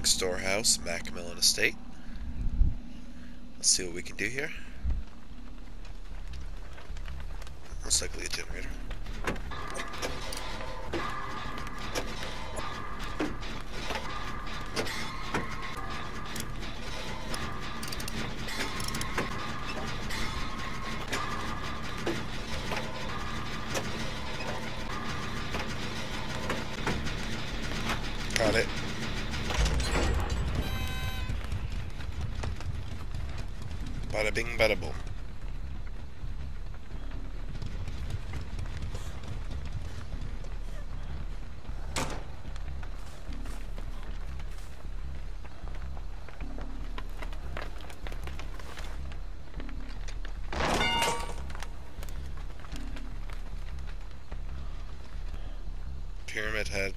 Storehouse, Macmillan Estate. Let's see what we can do here. Most likely a generator. Got it. Bada bing, bada boom. Pyramid Head.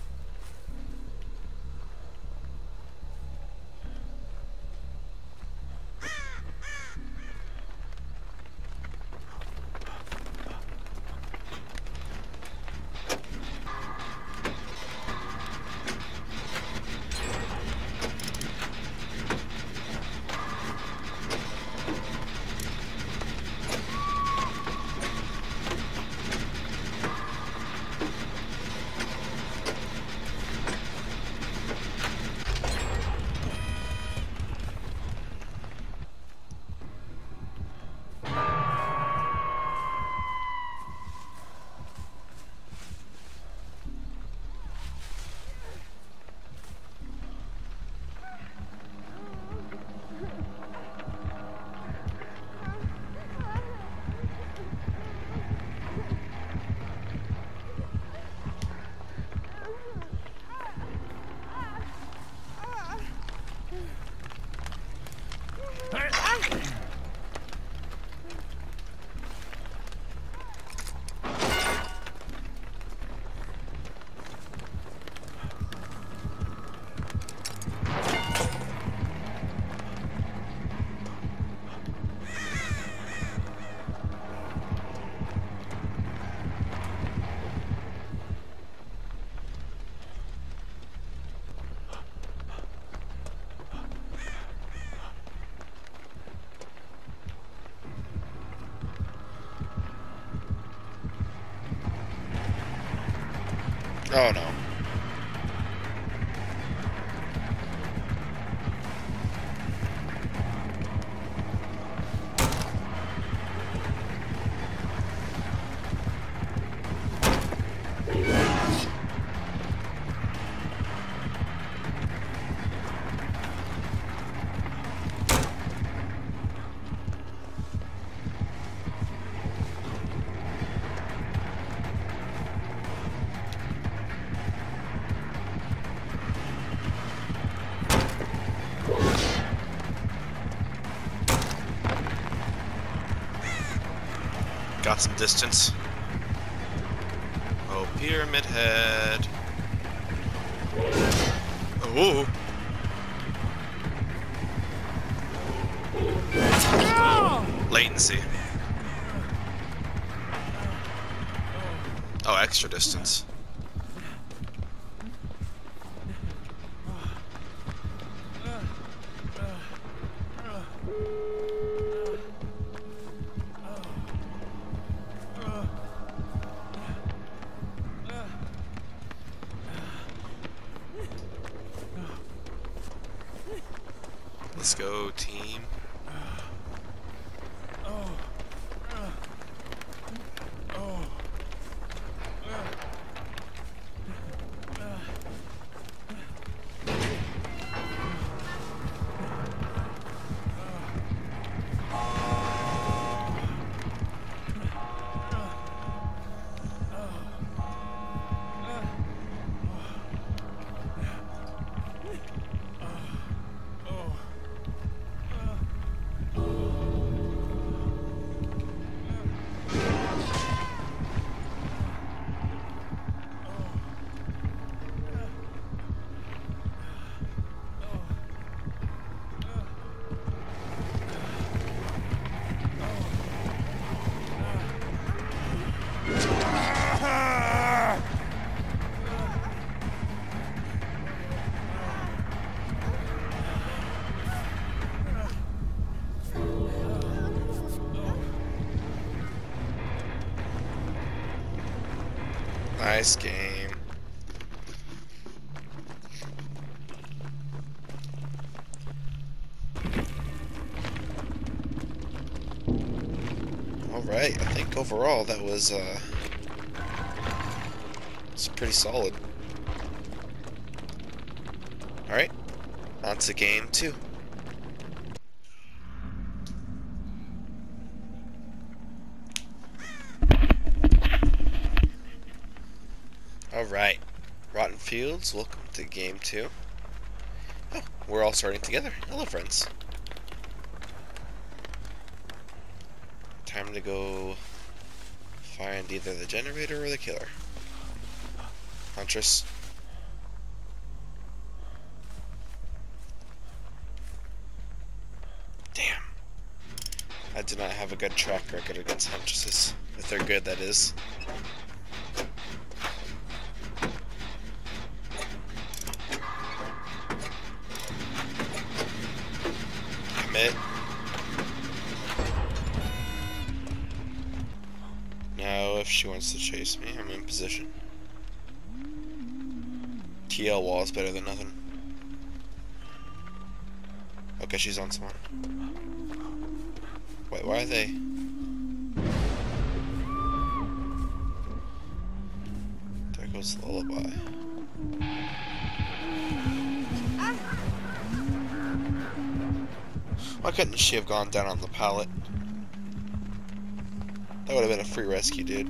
Oh no. Got some distance. Oh, Pyramid Head. Ooh. Latency. Oh, extra distance. Let's go, team. Nice game. Alright, I think overall that was it's pretty solid. Alright, on to game 2. Alright, Rotten Fields, welcome to game 2. Oh, we're all starting together. Hello, friends. Time to go find either the generator or the killer. Huntress. Damn. I do not have a good track record against Huntresses. If they're good, that is. Commit. Now, if she wants to chase me, I'm in position. TL wall is better than nothing. Okay, she's on someone. Wait, why are they? There goes the lullaby. Why couldn't she have gone down on the pallet? That would have been a free rescue, dude.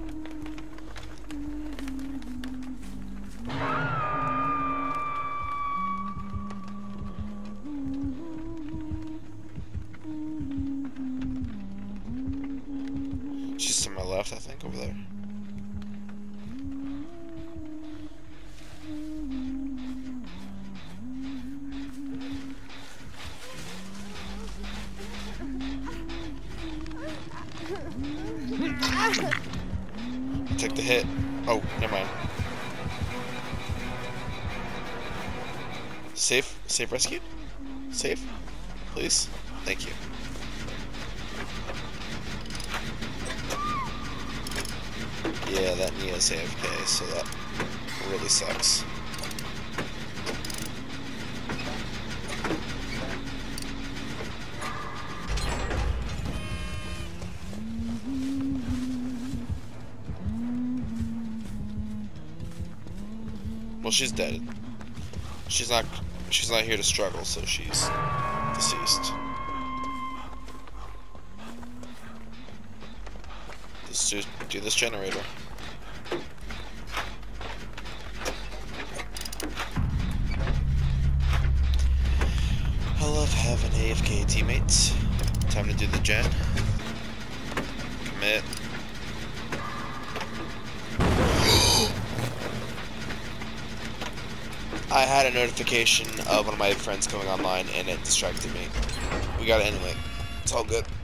She's to my left, I think, over there. Take the hit. Oh, never mind. Safe? Safe rescue? Safe? Please? Thank you. Yeah, that Nia's AFK, so that really sucks. Well, she's dead. She's not here to struggle, so she's deceased. Let's do this generator. I love having AFK teammates. Time to do the gen. Commit. I had a notification of one of my friends coming online and it distracted me. We got it anyway. It's all good.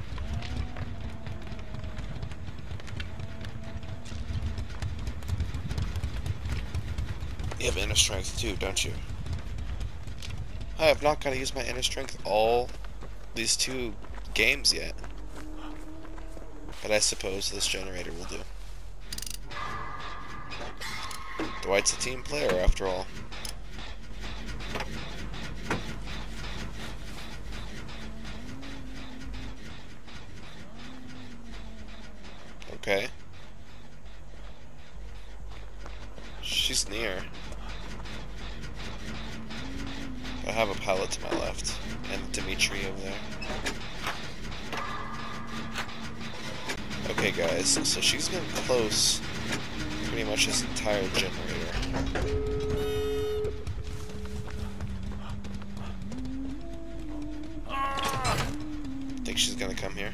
You have inner strength too, don't you? I have not got to use my inner strength all these 2 games yet. But I suppose this generator will do. Dwight's a team player after all. Okay. She's near. I have a pallet to my left, and Dimitri over there. Okay guys, so she's been close pretty much this entire generator. Think she's gonna come here.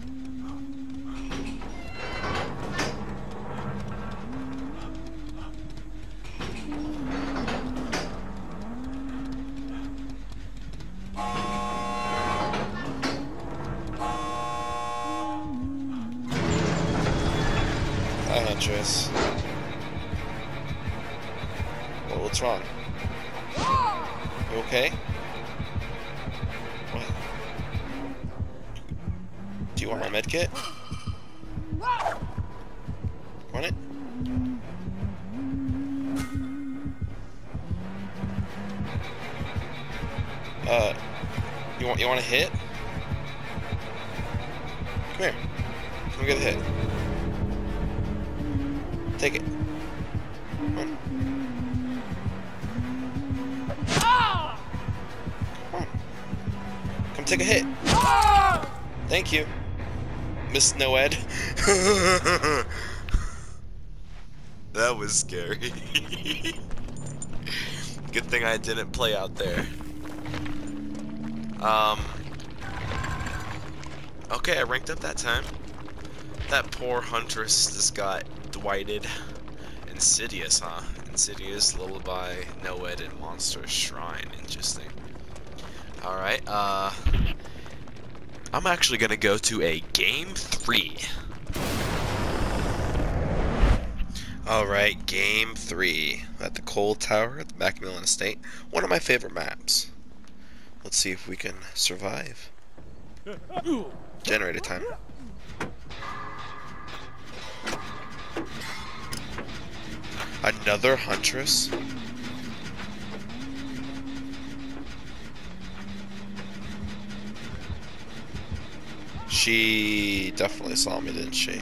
Hi, Huntress. Well, what's wrong? You okay? What? Do you want my med kit? Want it? Uh, you want a hit? Come here. Come get a hit. Take it. Come on. Come on. Come take a hit. Thank you, Miss Noed. That was scary. Good thing I didn't play out there. Okay, I ranked up that time. That poor Huntress just got Dwighted. Insidious, huh? Insidious, Lullaby, Noed, and Monster Shrine. Interesting. Alright, I'm actually gonna go to a Game 3. Alright, Game 3. At the Cold Tower at the Macmillan Estate. One of my favorite maps. Let's see if we can survive. Generator time. Another Huntress? She definitely saw me, didn't she?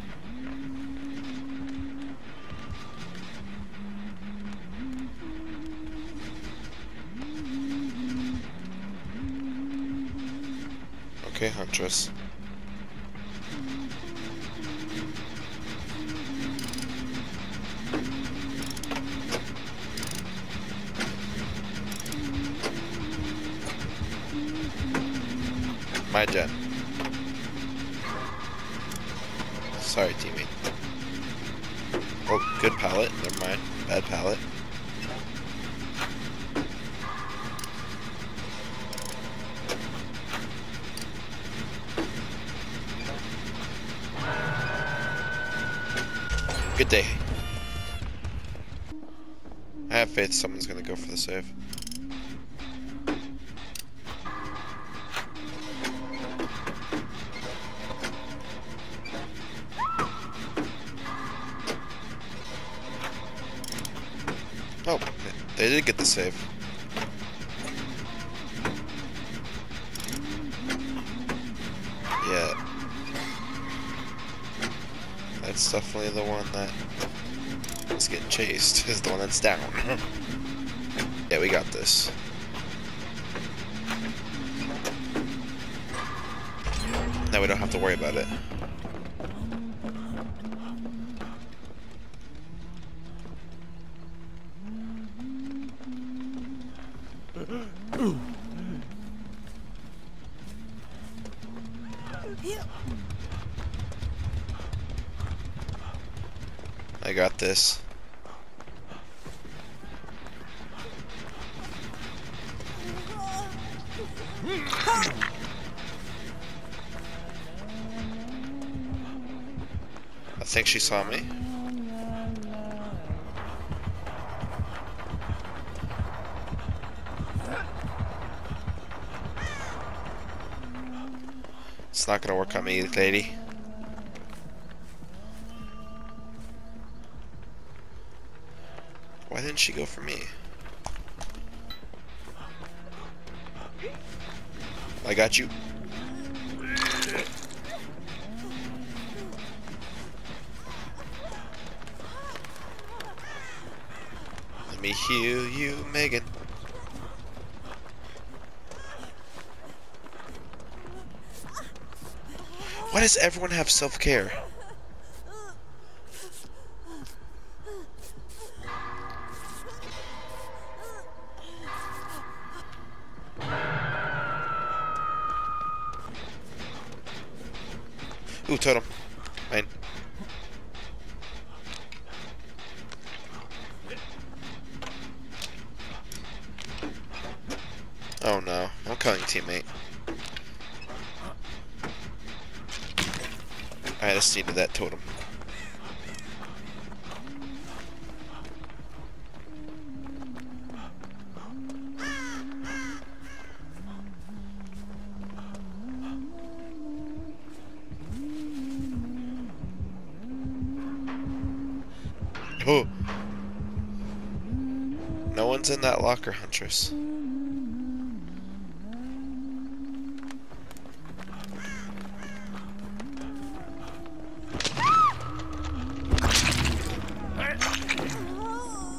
Okay, Huntress. My gen. Sorry, teammate. Oh, good pallet. Never mind. Bad pallet. Good day. I have faith someone's gonna go for the save. Oh, they did get the save. Yeah. That's definitely the one that is getting chased, is the one that's down. Yeah, we got this. Now we don't have to worry about it. I got this. I think she saw me. It's not gonna work on me, lady. Why didn't she go for me? I got you. Let me heal you, Megan. Why does everyone have self-care? Ooh, totem. Mine. Oh no, I'm calling teammate. I just needed that totem. Oh! No one's in that locker, Huntress.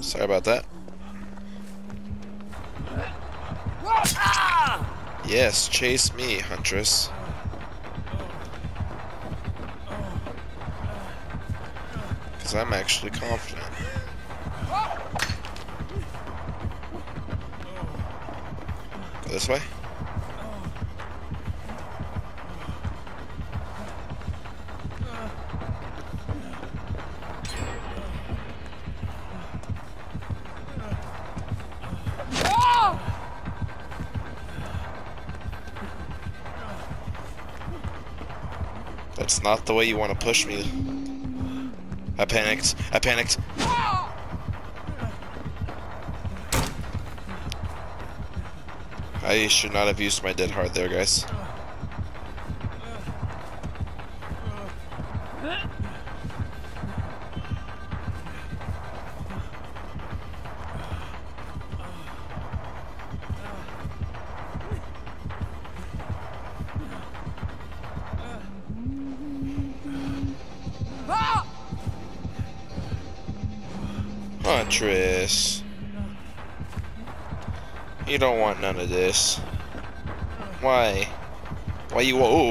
Sorry about that. Yes, chase me, Huntress. Because I'm actually confident. Go this way? That's not the way you want to push me. I panicked. I panicked. I should not have used my dead hard there, guys. Huntress. You don't want none of this. Why? Why you? Oh!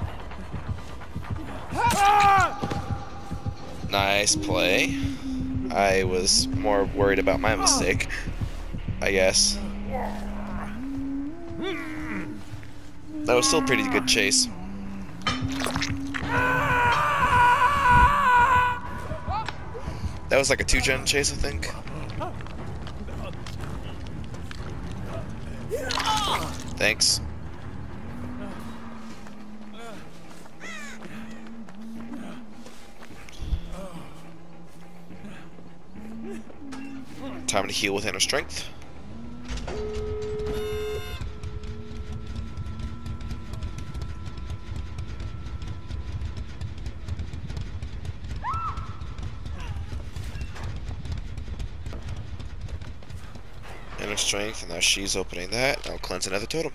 Nice play. I was more worried about my mistake, I guess. That was still a pretty good chase. That was like a 2-gen chase, I think. Thanks. Time to heal with inner strength. Inner strength, and now she's opening that. I'll cleanse another totem.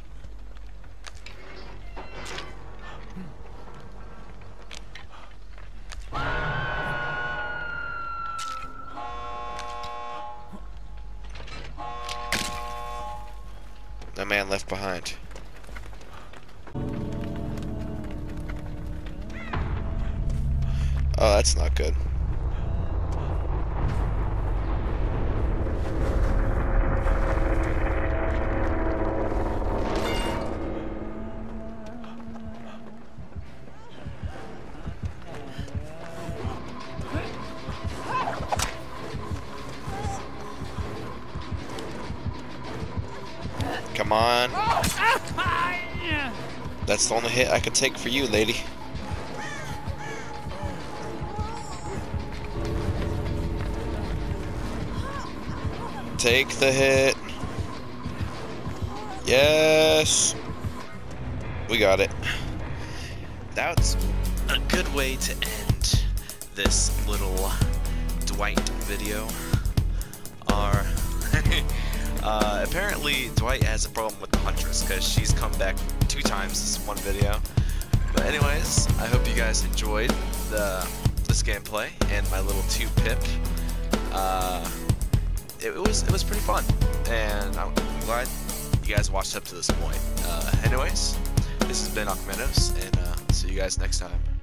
No man left behind. Oh, that's not good. Come on. That's the only hit I could take for you, lady. Take the hit. Yes. We got it. That's a good way to end this little Dwight video. Apparently Dwight has a problem with the Huntress because she's come back 2 times this one video. But anyways, I hope you guys enjoyed this gameplay and my little 2-pip. It was pretty fun, and I'm glad you guys watched up to this point. Anyways, this has been Aquamenos, and see you guys next time.